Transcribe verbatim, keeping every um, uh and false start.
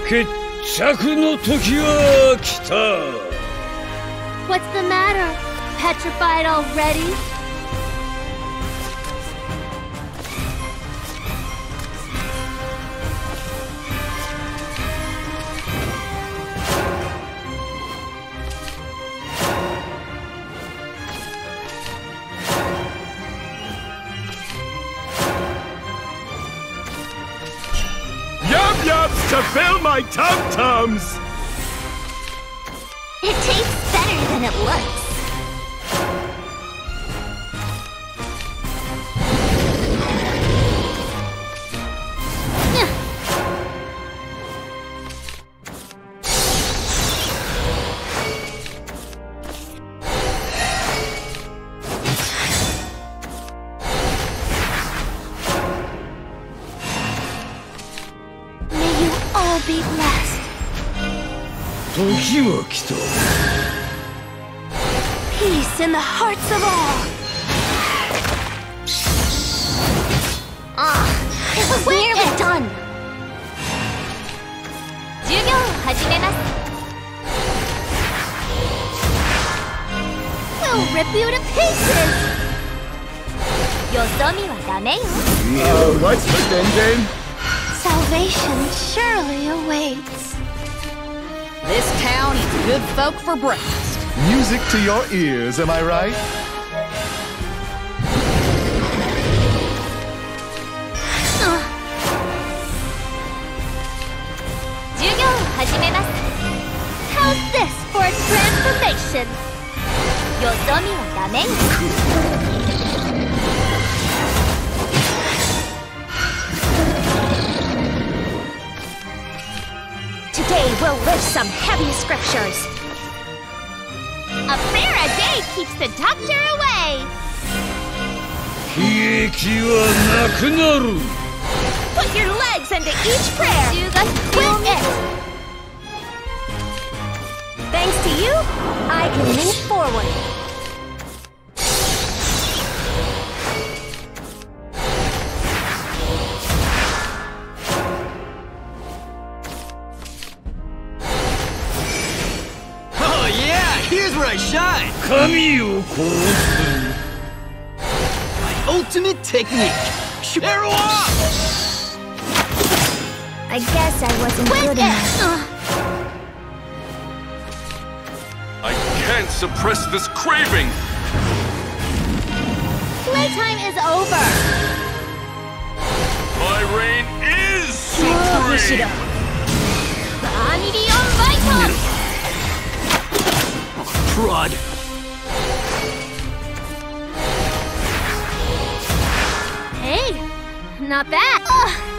決着の時は来た。 What's the matter? Petrified already? Yup-yups to fill my tum-tums! It tastes better than it looks. May you all be blessed. 時は来た。 Peace in the hearts of all. Ah, it was nearly done. 授業を始めます。We'll rip you to pieces. よそ見はダメよ。 Uh, what's the din-din? Salvation surely awaits. This town eats good folk for breakfast. Music to your ears, am I right? Uh. 授業を始めます。How's this for a transformation? よそ見はダメよ。 Today we'll lift some heavy scriptures. A prayer a day keeps the doctor away. 悲劇はなくなる。 Put your legs into each prayer. Quit it. Thanks to you, I can move forward. Oh yeah, here's where I shine. 神を殺す。 My ultimate technique. Arrow off! I guess I wasn't good enough. I can't suppress this craving! Playtime is over. My reign is supreme! Anidion Vital! Crud. Hey, not bad. Ugh.